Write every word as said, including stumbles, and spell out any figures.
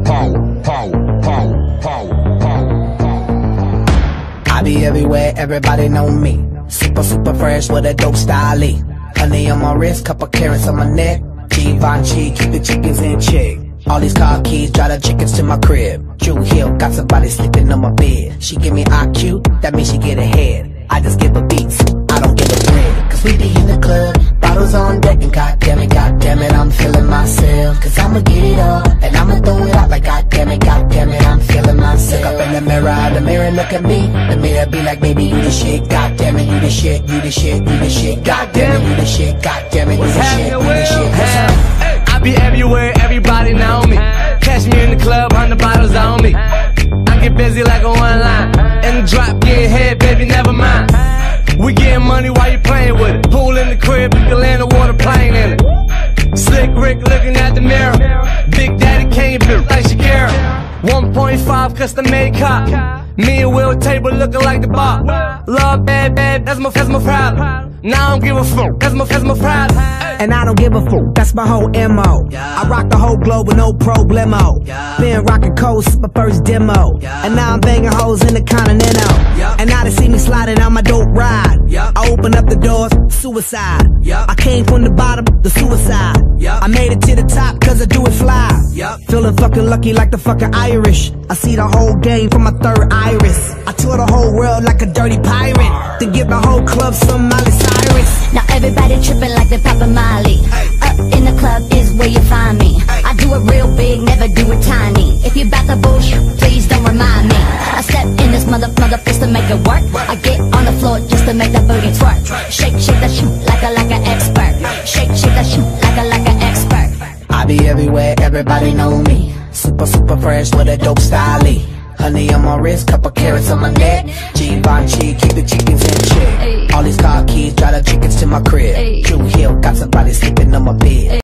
power, power, power, power, power. I be everywhere, everybody know me. Super, super fresh with a dope style. Honey on my wrist, couple carrots on my neck. Givenchy, keep the chickens in check. All these car keys, drive the chickens to my crib. Drew Hill, got somebody sleeping on my bed. She give me I Q, that means she get ahead. I just give her beats, I don't give her bread. Cause we be in the club, bottles on deck, and goddamn goddamn it, I'm feeling myself. Cause I'ma get it up, and I'ma throw it out like goddamn it, goddamn it, I'm feeling myself. Look up in the mirror, the mirror look at me. The mirror be like, baby, you the shit, goddamn it, you the shit, you the shit, you the shit, goddamn it, you the shit, goddamn it, you the shit, you the shit. What's up? I be everywhere, everybody know me. Catch me in the club, hundred bottles on me. I get busy like a one line. In the drop, get head, baby, never mind. We getting money while you playing with it. Pool in the crib, you can land a water plane in it. Slick Rick looking at the mirror. Big Daddy came built like Shakira. one point five custom made cop. Me and Will table looking like the bar. Love bad, bad, that's my, that's my problem. Now I don't give a fuck, that's my, that's my problem. And I don't give a fuck, that's my whole M O. I rock the whole globe with no problemo. Been rockin' coast, my first demo. And now I'm banging hoes in the Continental. And now they see me sliding on my dope ride. I open up the doors, suicide. I came from the bottom, the suicide. I made it to the top cause I do it fly. Feeling fucking lucky like the fucking Irish. I see the whole game from my third iris. I tour the whole world like a dirty pirate. Then give the whole club some Miley Cyrus. Now everybody tripping like they Papa Miley. Up in the club is where you find me. I do it real big, never do it tiny. If you bout the bullshit, please don't remind me. I step in this mother mother fist to make it work. I get on the floor just to make that booty twerk. Shake, shake that shit like a like an expert. Shake, shake that shit like a like an expert. I be everywhere, everybody know me. Super, super fresh with a dope style. Honey on my wrist, couple carrots on my neck. Givenchy, keep the chickens in check. All these car keys, drive the chickens to my crib. Drew Hill, got somebody sleeping on my bed.